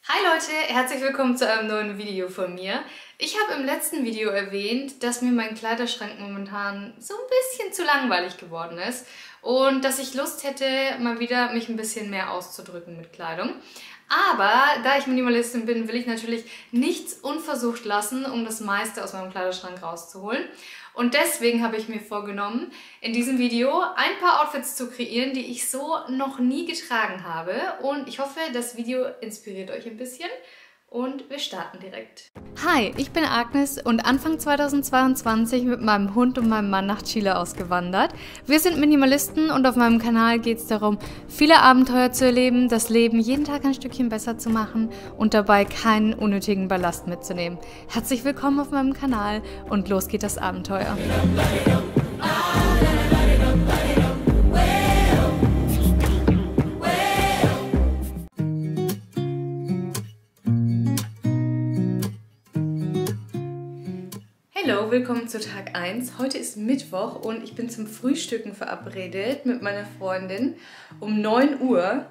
Hi Leute, herzlich willkommen zu einem neuen Video von mir. Ich habe im letzten Video erwähnt, dass mir mein Kleiderschrank momentan so ein bisschen zu langweilig geworden ist und dass ich Lust hätte, mal wieder mich ein bisschen mehr auszudrücken mit Kleidung. Aber da ich Minimalistin bin, will ich natürlich nichts unversucht lassen, um das meiste aus meinem Kleiderschrank rauszuholen. Und deswegen habe ich mir vorgenommen, in diesem Video ein paar Outfits zu kreieren, die ich so noch nie getragen habe. Und ich hoffe, das Video inspiriert euch ein bisschen. Und wir starten direkt. Hi, ich bin Agnes und Anfang 2022 mit meinem Hund und meinem Mann nach Chile ausgewandert. Wir sind Minimalisten und auf meinem Kanal geht es darum, viele Abenteuer zu erleben, das Leben jeden Tag ein Stückchen besser zu machen und dabei keinen unnötigen Ballast mitzunehmen. Herzlich willkommen auf meinem Kanal und los geht das Abenteuer. Hallo, willkommen zu Tag 1. Heute ist Mittwoch und ich bin zum Frühstücken verabredet mit meiner Freundin um 9 Uhr.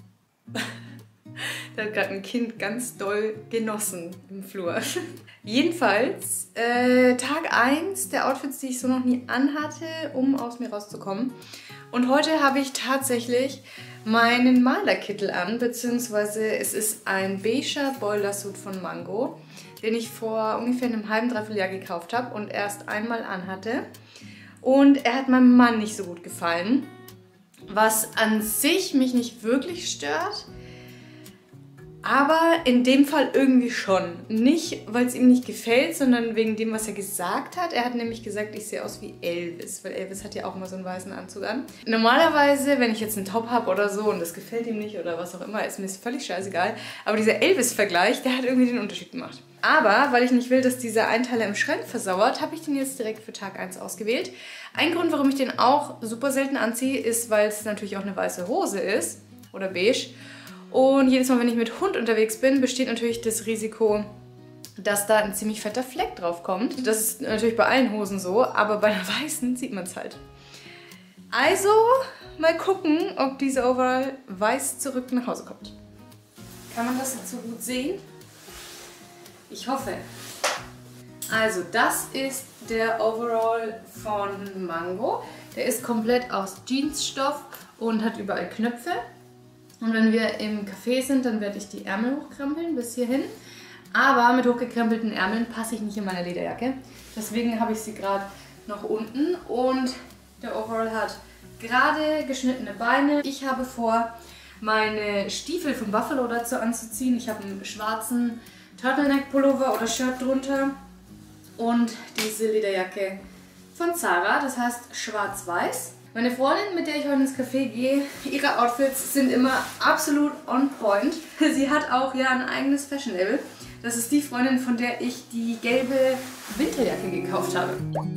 Da hat gerade ein Kind ganz doll genossen im Flur. Jedenfalls Tag 1 der Outfits, die ich so noch nie anhatte, um aus mir rauszukommen. Und heute habe ich tatsächlich meinen Malerkittel an, beziehungsweise es ist ein beiger Boilersuit von Mango, den ich vor ungefähr einem halben, dreiviertel Jahr gekauft habe und erst einmal anhatte. Und er hat meinem Mann nicht so gut gefallen, was an sich mich nicht wirklich stört, aber in dem Fall irgendwie schon. Nicht, weil es ihm nicht gefällt, sondern wegen dem, was er gesagt hat. Er hat nämlich gesagt, ich sehe aus wie Elvis, weil Elvis hat ja auch immer so einen weißen Anzug an. Normalerweise, wenn ich jetzt einen Top habe oder so und das gefällt ihm nicht oder was auch immer, ist mir völlig scheißegal. Aber dieser Elvis-Vergleich, der hat irgendwie den Unterschied gemacht. Aber, weil ich nicht will, dass dieser Einteiler im Schrank versauert, habe ich den jetzt direkt für Tag 1 ausgewählt. Ein Grund, warum ich den auch super selten anziehe, ist, weil es natürlich auch eine weiße Hose ist oder beige. Und jedes Mal, wenn ich mit Hund unterwegs bin, besteht natürlich das Risiko, dass da ein ziemlich fetter Fleck drauf kommt. Das ist natürlich bei allen Hosen so, aber bei der weißen sieht man es halt. Also, mal gucken, ob diese Overall weiß zurück nach Hause kommt. Kann man das jetzt so gut sehen? Ich hoffe. Also, das ist der Overall von Mango. Der ist komplett aus Jeansstoff und hat überall Knöpfe. Und wenn wir im Café sind, dann werde ich die Ärmel hochkrempeln bis hierhin. Aber mit hochgekrempelten Ärmeln passe ich nicht in meine Lederjacke. Deswegen habe ich sie gerade noch unten. Und der Overall hat gerade geschnittene Beine. Ich habe vor, meine Stiefel von Buffalo dazu anzuziehen. Ich habe einen schwarzen Turtleneck-Pullover oder Shirt drunter. Und diese Lederjacke von Zara, das heißt schwarz-weiß. Meine Freundin, mit der ich heute ins Café gehe, ihre Outfits sind immer absolut on point. Sie hat auch ja ein eigenes Fashion-Label. Das ist die Freundin, von der ich die gelbe Winterjacke gekauft habe.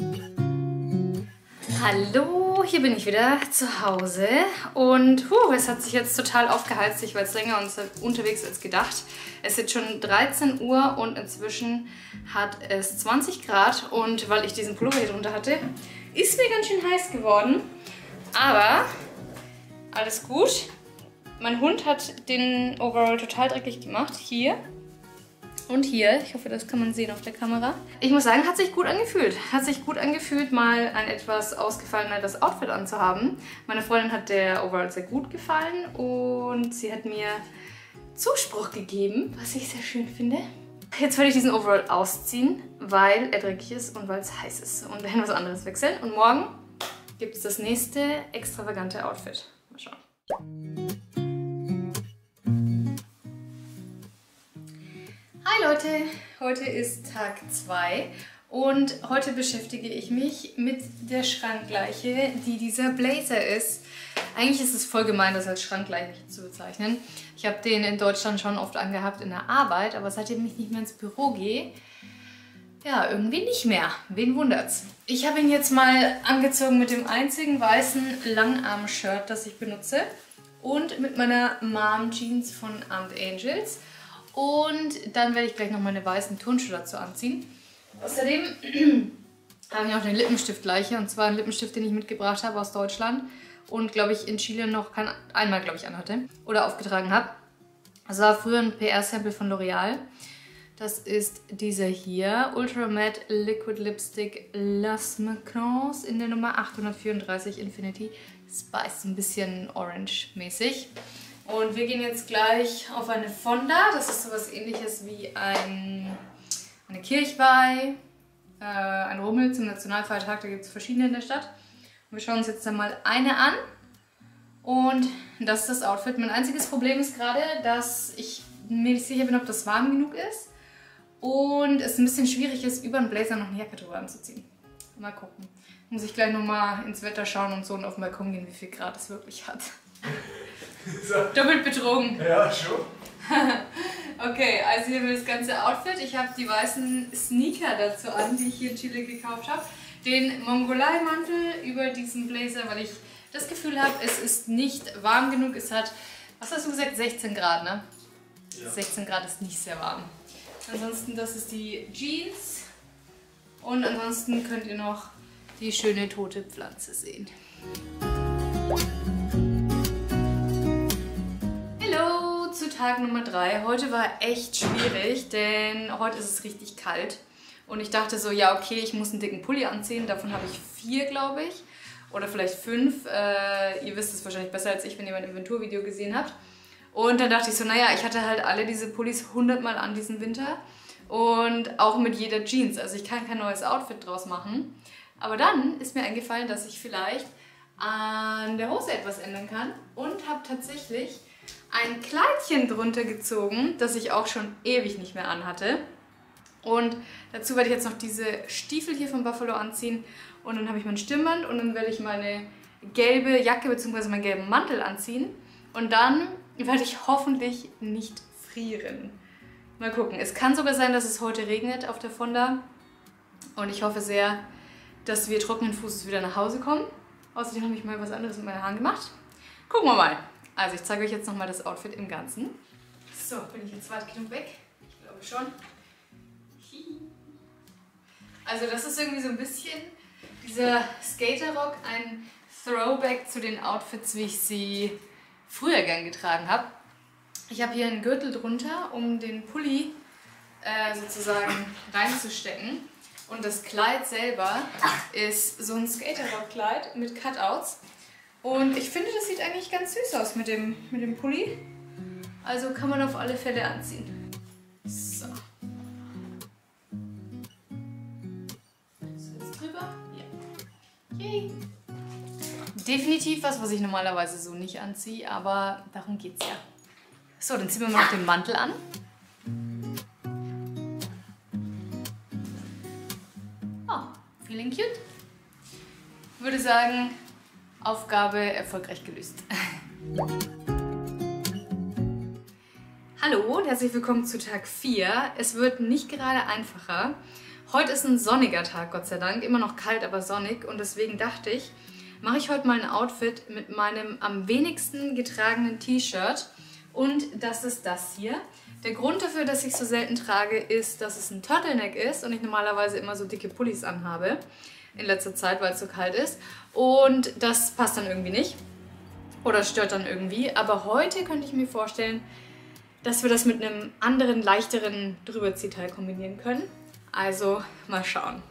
Hallo, hier bin ich wieder zu Hause und es hat sich jetzt total aufgeheizt. Ich war jetzt länger unterwegs als gedacht. Es ist jetzt schon 13 Uhr und inzwischen hat es 20 Grad und weil ich diesen Pullover hier drunter hatte, ist mir ganz schön heiß geworden. Aber alles gut. Mein Hund hat den Overall total dreckig gemacht. Hier und hier. Ich hoffe, das kann man sehen auf der Kamera. Ich muss sagen, hat sich gut angefühlt. Hat sich gut angefühlt, mal ein etwas ausgefalleneres Outfit anzuhaben. Meine Freundin hat der Overall sehr gut gefallen und sie hat mir Zuspruch gegeben, was ich sehr schön finde. Jetzt werde ich diesen Overall ausziehen, weil er dreckig ist und weil es heiß ist. Und wir werden was anderes wechseln. Und morgen gibt es das nächste extravagante Outfit. Mal schauen. Hi Leute, heute ist Tag 2 und heute beschäftige ich mich mit der Schrankleiche, die dieser Blazer ist. Eigentlich ist es voll gemein, das als Schrankleiche zu bezeichnen. Ich habe den in Deutschland schon oft angehabt in der Arbeit, aber seitdem ich nicht mehr ins Büro gehe, ja, irgendwie nicht mehr. Wen wundert's? Ich habe ihn jetzt mal angezogen mit dem einzigen weißen Langarm-Shirt, das ich benutze. Und mit meiner Mom-Jeans von Aunt Angels. Und dann werde ich gleich noch meine weißen Turnschuhe dazu anziehen. Außerdem habe ich noch den Lippenstift gleiche. Und zwar einen Lippenstift, den ich mitgebracht habe aus Deutschland. Und glaube ich in Chile noch einmal, glaube ich, anhatte. Oder aufgetragen habe. Das war früher ein PR-Sample von L'Oreal. Das ist dieser hier, Ultra Matte Liquid Lipstick Las Macrons in der Nummer 834 Infinity Spice, ein bisschen orange-mäßig. Und wir gehen jetzt gleich auf eine Fonda. Das ist sowas ähnliches wie eine Kirchweih, ein Rummel zum Nationalfeiertag. Da gibt es verschiedene in der Stadt. Und wir schauen uns jetzt dann mal eine an. Und das ist das Outfit. Mein einziges Problem ist gerade, dass ich mir nicht sicher bin, ob das warm genug ist. Und es ein bisschen schwierig ist, über einen Blazer noch eine Jacke drüber anzuziehen. Mal gucken. Muss ich gleich nochmal ins Wetter schauen und so und auf den Balkon gehen, wie viel Grad es wirklich hat. So. Doppelt betrogen. Ja, schon. Okay, also hier haben wir das ganze Outfit. Ich habe die weißen Sneaker dazu an, die ich hier in Chile gekauft habe. Den Mongolei-Mantel über diesen Blazer, weil ich das Gefühl habe, es ist nicht warm genug. Es hat, was hast du gesagt, 16 Grad, ne? Ja. 16 Grad ist nicht sehr warm. Ansonsten, das ist die Jeans. Und ansonsten könnt ihr noch die schöne tote Pflanze sehen. Hallo zu Tag Nummer 3. Heute war echt schwierig, denn heute ist es richtig kalt. Und ich dachte so, ja okay, ich muss einen dicken Pulli anziehen. Davon habe ich 4, glaube ich. Oder vielleicht 5. Ihr wisst es wahrscheinlich besser als ich, wenn ihr mein Inventurvideo gesehen habt. Und dann dachte ich so, naja, ich hatte halt alle diese Pullis 100 Mal an diesen Winter. Und auch mit jeder Jeans. Also ich kann kein neues Outfit draus machen. Aber dann ist mir eingefallen, dass ich vielleicht an der Hose etwas ändern kann. Und habe tatsächlich ein Kleidchen drunter gezogen, das ich auch schon ewig nicht mehr anhatte. Und dazu werde ich jetzt noch diese Stiefel hier von Buffalo anziehen. Und dann habe ich mein Stirnband und dann werde ich meine gelbe Jacke bzw. meinen gelben Mantel anziehen. Und dann werde ich hoffentlich nicht frieren. Mal gucken. Es kann sogar sein, dass es heute regnet auf der Fonda. Und ich hoffe sehr, dass wir trockenen Fußes wieder nach Hause kommen. Außerdem habe ich mal was anderes mit meinen Haaren gemacht. Gucken wir mal. Also ich zeige euch jetzt nochmal das Outfit im Ganzen. So, bin ich jetzt weit genug weg? Ich glaube schon. Also das ist irgendwie so ein bisschen dieser Skaterrock, ein Throwback zu den Outfits, wie ich sie früher gern getragen habe. Ich habe hier einen Gürtel drunter, um den Pulli sozusagen reinzustecken. Und das Kleid selber ist so ein Skaterrock-Kleid mit Cutouts. Und ich finde, das sieht eigentlich ganz süß aus mit dem Pulli. Also kann man auf alle Fälle anziehen. So. So, jetzt drüber. Ja. Yay. Definitiv was ich normalerweise so nicht anziehe, aber darum geht's ja. So, dann ziehen wir mal noch den Mantel an. Oh, feeling cute. Ich würde sagen, Aufgabe erfolgreich gelöst. Hallo und herzlich willkommen zu Tag 4. Es wird nicht gerade einfacher. Heute ist ein sonniger Tag, Gott sei Dank. Immer noch kalt, aber sonnig. Und deswegen dachte ich, mache ich heute mal ein Outfit mit meinem am wenigsten getragenen T-Shirt. Und das ist das hier. Der Grund dafür, dass ich so selten trage, ist, dass es ein Turtleneck ist und ich normalerweise immer so dicke Pullis anhabe. In letzter Zeit, weil es so kalt ist. Und das passt dann irgendwie nicht. Oder stört dann irgendwie. Aber heute könnte ich mir vorstellen, dass wir das mit einem anderen, leichteren Drüberziehteil kombinieren können. Also mal schauen.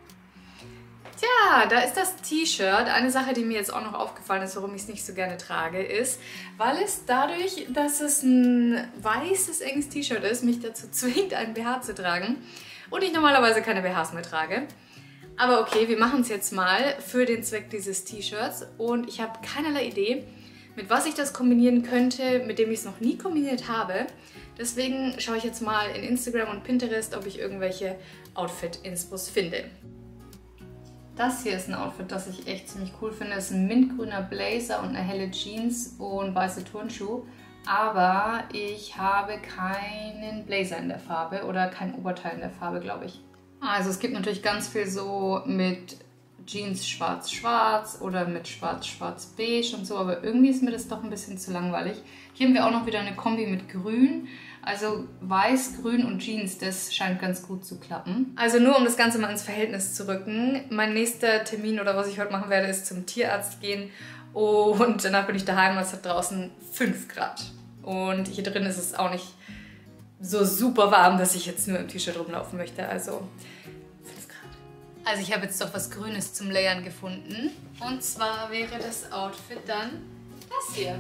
Tja, da ist das T-Shirt. Eine Sache, die mir jetzt auch noch aufgefallen ist, warum ich es nicht so gerne trage, ist, weil es dadurch, dass es ein weißes, enges T-Shirt ist, mich dazu zwingt, einen BH zu tragen. Und ich normalerweise keine BHs mehr trage. Aber okay, wir machen es jetzt mal für den Zweck dieses T-Shirts. Und ich habe keinerlei Idee, mit was ich das kombinieren könnte, mit dem ich es noch nie kombiniert habe. Deswegen schaue ich jetzt mal in Instagram und Pinterest, ob ich irgendwelche Outfit-Inspos finde. Das hier ist ein Outfit, das ich echt ziemlich cool finde. Es ist ein mintgrüner Blazer und eine helle Jeans und weiße Turnschuhe. Aber ich habe keinen Blazer in der Farbe oder kein Oberteil in der Farbe, glaube ich. Also es gibt natürlich ganz viel so mit Jeans schwarz-schwarz oder mit schwarz-schwarz-beige und so, aber irgendwie ist mir das doch ein bisschen zu langweilig. Hier haben wir auch noch wieder eine Kombi mit grün. Also weiß, grün und Jeans, das scheint ganz gut zu klappen. Also nur um das Ganze mal ins Verhältnis zu rücken. Mein nächster Termin oder was ich heute machen werde, ist zum Tierarzt gehen. Und danach bin ich daheim, es hat draußen 5 Grad. Und hier drin ist es auch nicht so super warm, dass ich jetzt nur im T-Shirt rumlaufen möchte. Also 5 Grad. Also ich habe jetzt doch was Grünes zum Layern gefunden. Und zwar wäre das Outfit dann das hier.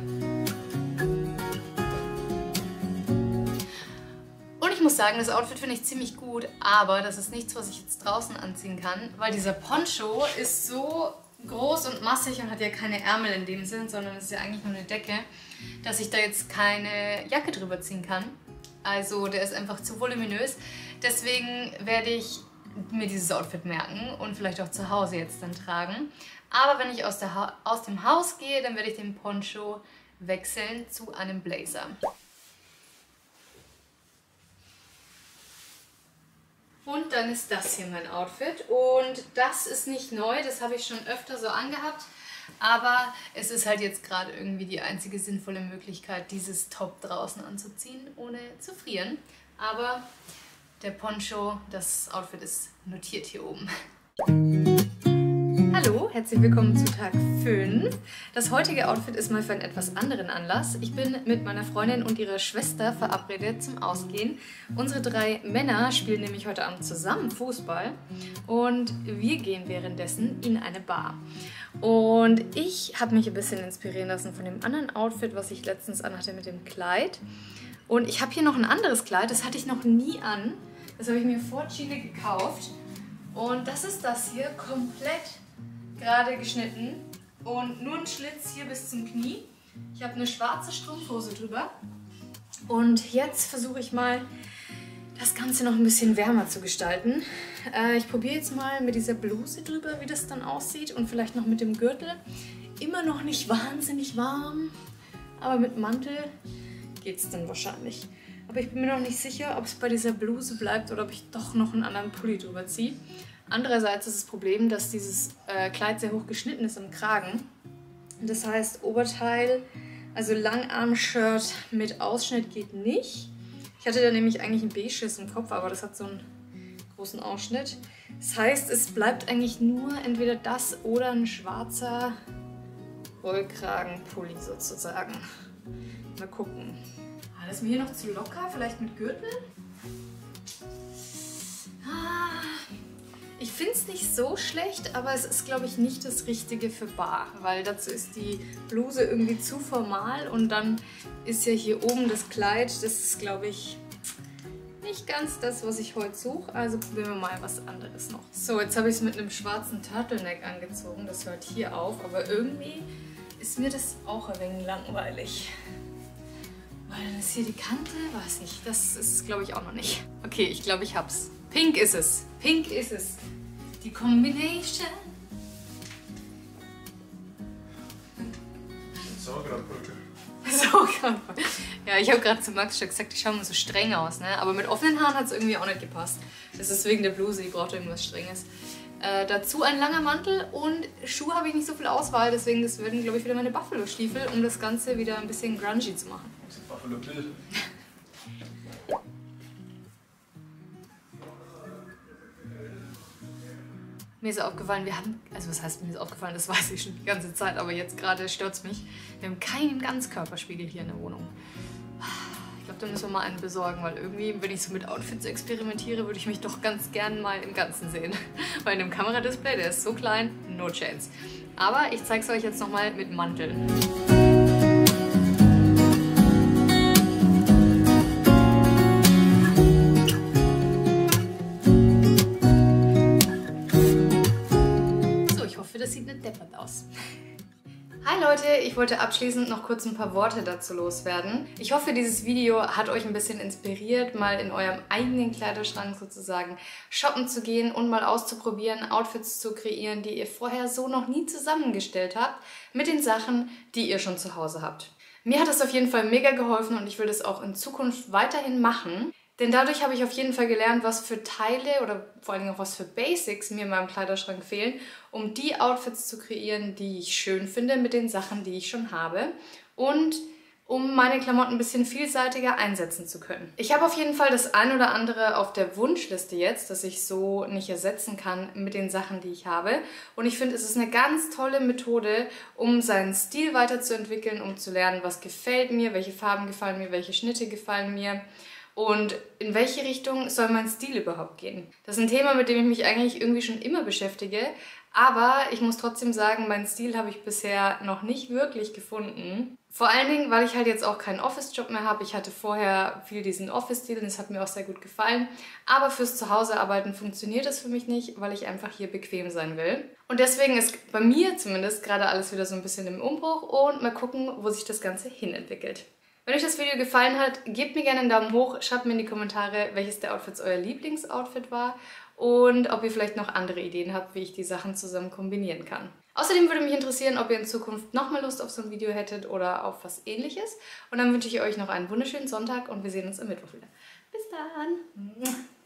Und ich muss sagen, das Outfit finde ich ziemlich gut, aber das ist nichts, was ich jetzt draußen anziehen kann, weil dieser Poncho ist so groß und massig und hat ja keine Ärmel in dem Sinn, sondern es ist ja eigentlich nur eine Decke, dass ich da jetzt keine Jacke drüber ziehen kann. Also der ist einfach zu voluminös. Deswegen werde ich mir dieses Outfit merken und vielleicht auch zu Hause jetzt dann tragen. Aber wenn ich aus dem Haus gehe, dann werde ich den Poncho wechseln zu einem Blazer. Und dann ist das hier mein Outfit. Und das ist nicht neu, das habe ich schon öfter so angehabt. Aber es ist halt jetzt gerade irgendwie die einzige sinnvolle Möglichkeit, dieses Top draußen anzuziehen, ohne zu frieren. Aber der Poncho, das Outfit ist notiert hier oben. Hallo, herzlich willkommen zu Tag 5. Das heutige Outfit ist mal für einen etwas anderen Anlass. Ich bin mit meiner Freundin und ihrer Schwester verabredet zum Ausgehen. Unsere 3 Männer spielen nämlich heute Abend zusammen Fußball und wir gehen währenddessen in eine Bar. Und ich habe mich ein bisschen inspirieren lassen von dem anderen Outfit, was ich letztens anhatte mit dem Kleid. Und ich habe hier noch ein anderes Kleid, das hatte ich noch nie an. Das habe ich mir vor Chile gekauft. Und das ist das hier, komplett gerade geschnitten und nur ein Schlitz hier bis zum Knie. Ich habe eine schwarze Strumpfhose drüber und jetzt versuche ich mal, das Ganze noch ein bisschen wärmer zu gestalten. Ich probiere jetzt mal mit dieser Bluse drüber, wie das dann aussieht und vielleicht noch mit dem Gürtel. Immer noch nicht wahnsinnig warm, aber mit Mantel geht es dann wahrscheinlich. Aber ich bin mir noch nicht sicher, ob es bei dieser Bluse bleibt oder ob ich doch noch einen anderen Pulli drüber ziehe. Andererseits ist das Problem, dass dieses Kleid sehr hoch geschnitten ist im Kragen. Das heißt, Oberteil, also Langarm-Shirt mit Ausschnitt geht nicht. Ich hatte da nämlich eigentlich ein beiges im Kopf, aber das hat so einen großen Ausschnitt. Das heißt, es bleibt eigentlich nur entweder das oder ein schwarzer Rollkragenpulli sozusagen. Mal gucken. Das ist mir hier noch zu locker, vielleicht mit Gürtel? Ich finde es nicht so schlecht, aber es ist, glaube ich, nicht das Richtige für Bar, weil dazu ist die Bluse irgendwie zu formal und dann ist ja hier oben das Kleid, das ist, glaube ich, nicht ganz das, was ich heute suche, also probieren wir mal was anderes noch. So, jetzt habe ich es mit einem schwarzen Turtleneck angezogen, das hört hier auf, aber irgendwie ist mir das auch ein wenig langweilig. Weil dann ist hier die Kante, weiß nicht, das ist, glaube ich, auch noch nicht. Okay, ich glaube, ich hab's. Pink ist es. Pink ist es. Die Combination. Sauerkrautbrücke. Sauerkrautbrücke. Ja, ich habe gerade zu Max schon gesagt, ich schaue immer so streng aus, ne? Aber mit offenen Haaren hat es irgendwie auch nicht gepasst. Das ist wegen der Bluse, die braucht irgendwas Strenges. Dazu ein langer Mantel und Schuhe habe ich nicht so viel Auswahl, deswegen das werden, glaube ich, wieder meine Buffalo-Stiefel, um das Ganze wieder ein bisschen grungy zu machen. Das ist Buffalo-Bild. Mir ist aufgefallen, wir haben, also was heißt mir ist aufgefallen, das weiß ich schon die ganze Zeit, aber jetzt gerade stört es mich. Wir haben keinen Ganzkörperspiegel hier in der Wohnung. Ich glaube, da müssen wir mal einen besorgen, weil irgendwie, wenn ich so mit Outfits experimentiere, würde ich mich doch ganz gern mal im Ganzen sehen. Weil in dem Kameradisplay, der ist so klein, no chance. Aber ich zeige es euch jetzt nochmal mit Mantel. Das sieht nicht deppert aus. Hi Leute, ich wollte abschließend noch kurz ein paar Worte dazu loswerden. Ich hoffe, dieses Video hat euch ein bisschen inspiriert, mal in eurem eigenen Kleiderschrank sozusagen shoppen zu gehen und mal auszuprobieren, Outfits zu kreieren, die ihr vorher so noch nie zusammengestellt habt, mit den Sachen, die ihr schon zu Hause habt. Mir hat es auf jeden Fall mega geholfen und ich will das auch in Zukunft weiterhin machen. Denn dadurch habe ich auf jeden Fall gelernt, was für Teile oder vor allen Dingen auch was für Basics mir in meinem Kleiderschrank fehlen, um die Outfits zu kreieren, die ich schön finde mit den Sachen, die ich schon habe. Und um meine Klamotten ein bisschen vielseitiger einsetzen zu können. Ich habe auf jeden Fall das ein oder andere auf der Wunschliste jetzt, das ich so nicht ersetzen kann mit den Sachen, die ich habe. Und ich finde, es ist eine ganz tolle Methode, um seinen Stil weiterzuentwickeln, um zu lernen, was gefällt mir, welche Farben gefallen mir, welche Schnitte gefallen mir. Und in welche Richtung soll mein Stil überhaupt gehen? Das ist ein Thema, mit dem ich mich eigentlich irgendwie schon immer beschäftige. Aber ich muss trotzdem sagen, meinen Stil habe ich bisher noch nicht wirklich gefunden. Vor allen Dingen, weil ich halt jetzt auch keinen Office-Job mehr habe. Ich hatte vorher viel diesen Office-Stil und das hat mir auch sehr gut gefallen. Aber fürs Zuhausearbeiten funktioniert das für mich nicht, weil ich einfach hier bequem sein will. Und deswegen ist bei mir zumindest gerade alles wieder so ein bisschen im Umbruch und mal gucken, wo sich das Ganze hinentwickelt. Wenn euch das Video gefallen hat, gebt mir gerne einen Daumen hoch, schreibt mir in die Kommentare, welches der Outfits euer Lieblingsoutfit war und ob ihr vielleicht noch andere Ideen habt, wie ich die Sachen zusammen kombinieren kann. Außerdem würde mich interessieren, ob ihr in Zukunft nochmal Lust auf so ein Video hättet oder auf was Ähnliches. Und dann wünsche ich euch noch einen wunderschönen Sonntag und wir sehen uns am Mittwoch wieder. Bis dann!